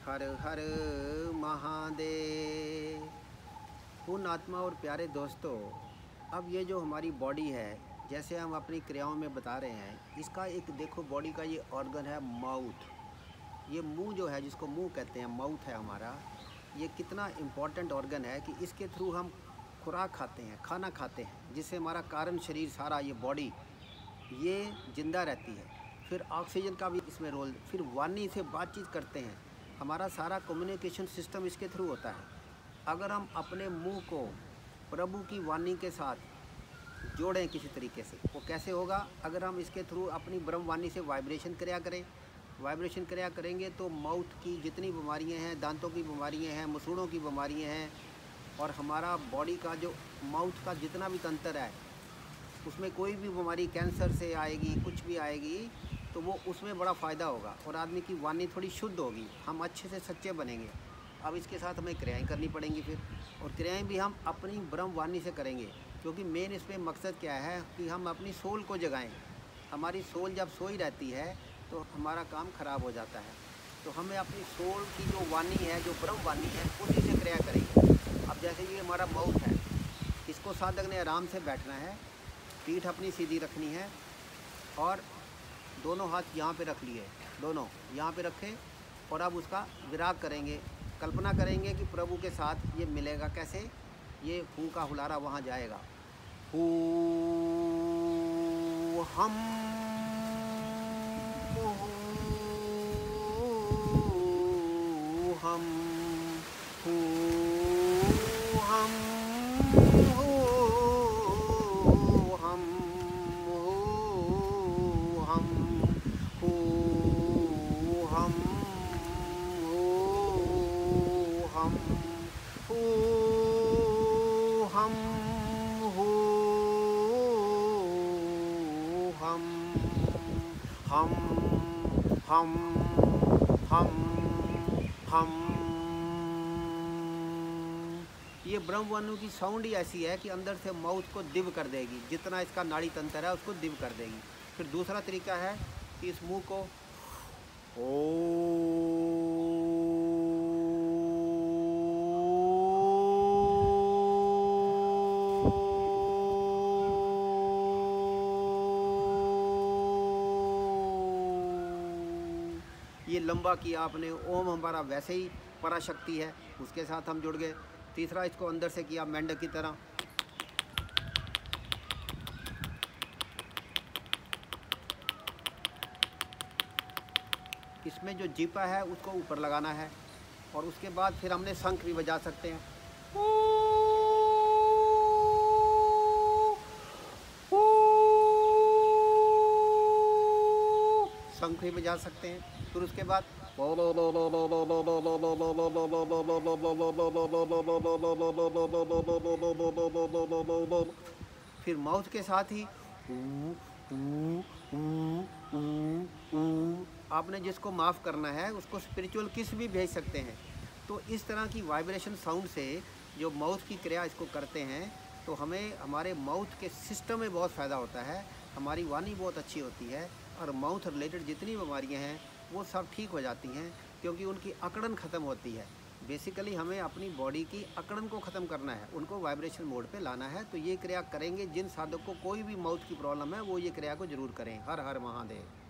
हर हर महादेव। पूर्ण आत्मा और प्यारे दोस्तों, अब ये जो हमारी बॉडी है, जैसे हम अपनी क्रियाओं में बता रहे हैं, इसका एक देखो बॉडी का ये ऑर्गन है माउथ। ये मुंह जो है, जिसको मुंह कहते हैं, माउथ है हमारा। ये कितना इम्पोर्टेंट ऑर्गन है कि इसके थ्रू हम खुराक खाते हैं, खाना खाते हैं, जिससे हमारा कारण शरीर सारा ये बॉडी ये जिंदा रहती है। फिर ऑक्सीजन का भी इसमें रोल, फिर वाणी से बातचीत करते हैं, हमारा सारा कम्युनिकेशन सिस्टम इसके थ्रू होता है। अगर हम अपने मुंह को प्रभु की वाणी के साथ जोड़ें किसी तरीके से, वो कैसे होगा? अगर हम इसके थ्रू अपनी ब्रह्म वाणी से वाइब्रेशन क्रिया करें। वाइब्रेशन क्रिया करेंगे तो माउथ की जितनी बीमारियां हैं, दांतों की बीमारियां हैं, मसूड़ों की बीमारियां हैं, और हमारा बॉडी का जो माउथ का जितना भी तंत्र है, उसमें कोई भी बीमारी कैंसर से आएगी, कुछ भी आएगी, तो वो उसमें बड़ा फ़ायदा होगा और आदमी की वाणी थोड़ी शुद्ध होगी, हम अच्छे से सच्चे बनेंगे। अब इसके साथ हमें क्रियाएं करनी पड़ेंगी फिर, और क्रियाएं भी हम अपनी ब्रह्म वाणी से करेंगे, क्योंकि मेन इसमें मकसद क्या है कि हम अपनी सोल को जगाएं। हमारी सोल जब सोई रहती है तो हमारा काम खराब हो जाता है। तो हमें अपनी सोल की जो वाणी है, जो ब्रह्म वाणी है, उसी से क्रिया करेंगे। अब जैसे ये हमारा माउथ है, इसको साधक ने आराम से बैठना है, पीठ अपनी सीधी रखनी है और दोनों हाथ यहाँ पे रख लिए, दोनों यहाँ पे रखे, और अब उसका विराग करेंगे। कल्पना करेंगे कि प्रभु के साथ ये मिलेगा। कैसे? ये हू का हुलारा वहाँ जाएगा। हू हम हम हू हम हू हम हम हू हम हम हू हम हू हम हम हम हम। ये ब्रह्म वाणी की साउंड ही ऐसी है कि अंदर से माउथ को दिव्य कर देगी, जितना इसका नाड़ी तंत्र है उसको दिव्य कर देगी। फिर दूसरा तरीका है कि इस मुंह को ये लंबा किया आपने, ओम हमारा वैसे ही पराशक्ति है, उसके साथ हम जुड़ गए। तीसरा इसको अंदर से किया मेंढक की तरह। इसमें जो जीपा है उसको ऊपर लगाना है, और उसके बाद फिर हमने शंख भी बजा सकते हैं। शंख भी बजा सकते हैं। फिर उसके बाद फिर माउथ के साथ ही आपने जिसको माफ़ करना है उसको स्पिरिचुअल किस भी भेज सकते हैं। तो इस तरह की वाइब्रेशन साउंड से जो माउथ की क्रिया इसको करते हैं, तो हमें हमारे माउथ के सिस्टम में बहुत फ़ायदा होता है, हमारी वाणी बहुत अच्छी होती है, और माउथ रिलेटेड जितनी बीमारियां हैं वो सब ठीक हो जाती हैं, क्योंकि उनकी अकड़न ख़त्म होती है। बेसिकली हमें अपनी बॉडी की अकड़न को ख़त्म करना है, उनको वाइब्रेशन मोड पे लाना है। तो ये क्रिया करेंगे, जिन साधक को कोई भी माउथ की प्रॉब्लम है वो ये क्रिया को ज़रूर करें। हर हर महादेव।